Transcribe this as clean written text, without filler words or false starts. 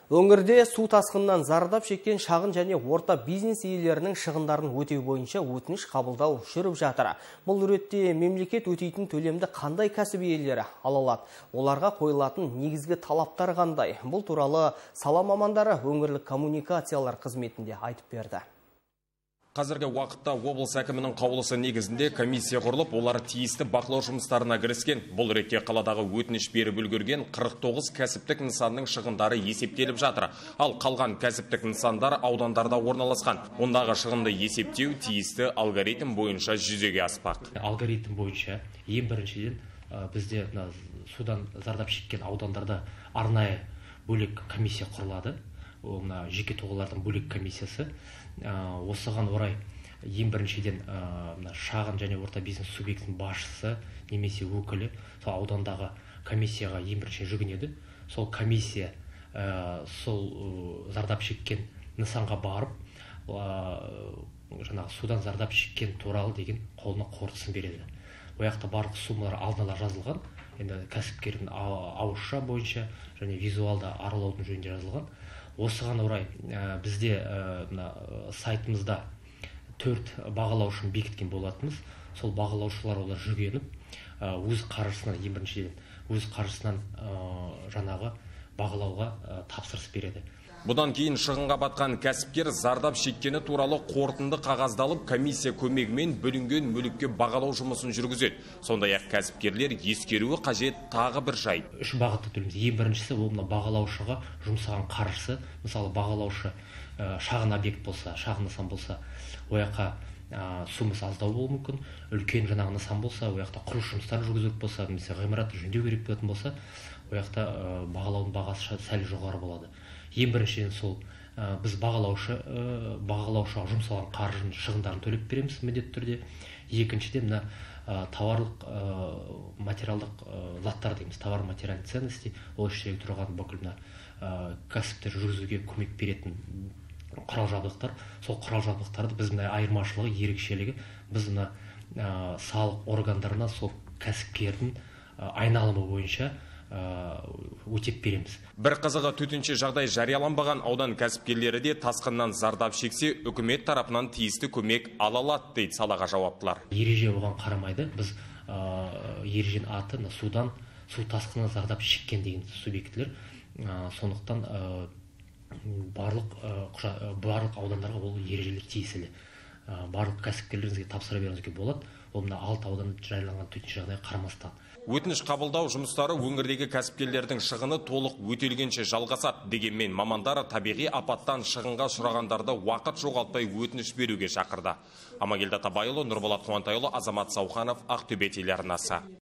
Өңірде су тасқынынан зардап шеккен шағын және орта бизнес иелерінің шығындарын өтеу бойынша өтініш қабылдау жүріп жатыр. Бұл ретте мемлекет өтейтін төлемді қандай кәсіп иелері ала алады? Оларға қойылатын негізгі талаптар қандай? Бұл туралы сала мамандары өңірлік коммуникациялар қызметінде айтып берді. Қазіргі уақытта облыс әкімінің қаулысы негізінде комиссия құрылып, олар тиісті бақылау жұмыстарына кіріскен. Бұл ретте қаладағы өтініш беріп үлгерген 49 кәсіптік нысанның шығындары есептеліп жатыр. Ал қалған кәсіптік нысандар аудандарда орналасқан. Ондағы шығынды есептеу тиісті алгоритм бойынша жүзеге аспақ. Алгоритм бойынша ең біріншіден бізде судан зардап шеккен аудандарда арнайы бөлек комиссия құрылады. Жеке тұлғалардың бөлек комиссиясы. Осыған орай ең біріншіден шағын және орта бизнес субъектінің басшысы немесе өкілі сол аудандағы комиссияға ең бірінші жүгінеді. Сол комиссия сол зардап шеккен нысанға барып, судан зардап шеккен туралы деген қолына қорытындысын береді. Ояқта барлық суммалар алдын ала жазылған, енді кәсіпкердің ауызша бойынша және визуалды аралаудың жөнінде жазылған. Осыған орай бізде сайтымызда 4 бағалаушыны бекіткен болатынбыз. Сол бағалаушылар олар жүгеніп, өз қаржысынан ең біріншіден өз қаржысынан жаңағы бағалауға тапсырыс береді. Бұдан кейін шығынға батқан кәсіпкер зардап шеккені туралы қорытынды қағаздалып, комиссия көмегімен бөлінген мүлікке бағалау жұмысын жүргізеді. Сондай-ақ кәсіпкерлер ескеруі қажет тағы бір жайт. 3 бағытты төлейміз. Ең біріншісі ол бағалаушыға жұмсаған қаржысы. Мысалы, бағалаушы шағын объект болса, шағын нысан болса, ояққа суммасы аздау болуы мүмкін. Үлкен жаңағы нысан болса, ояқта құрылыс жұмыстарын жүргізу болса, немесе ғимаратты жөндеу керек болатын болса, ояқта бағалаудың бағасы сәл жоғары болады. Ең біріншіден сол біз бағалаушыға жұмсалған қаржының шығындарын төлеп береміз міндетті түрде. Екіншіден товарлық материалдық заттар дейміз, товар материальный ценности, ол іштерге тұрған бүкіл кәсіптер жүргізуге көмек беретін құрал жабдықтар. Сол құрал жабдықтарды біз айырмашылығы, ерекшелігі біз салық органдарына сол кәсіпкердің айналымы бойынша өтеп береміз. Бір қызығы төтенше жағдай жарияланбаған аудан кәсіпкерлері де тасқыннан зардап шексе, үкімет тарапынан тиісті көмек ала алады дейді салаға жауаптылар. Ереже оған қарамайды. Біз ереженің аты судан, су тасқынынан зардап шеккен деген субъектілер. Сондықтан барлық аудандарға ол ережелер тиесілі. Барлық кәсіпкерлеріңізге тапсыра беруіңізге болады. Ол 6 ауданда жарияланған төтенше жағдайға қарамастан. Өтініш қабылдау жұмыстары өңірдегі кәсіпкерлердің шығыны толық өтелгенше жалғасады. Дегенмен мамандар табиғи апаттан шығынға ұшырағандарды уақыт жоғалтпай өтініш беруге шақырды. Амангелді Атабайұлы, Нұрболат Қуантайұлы, Азамат Сауханов, Ақтөбе телеарнасы.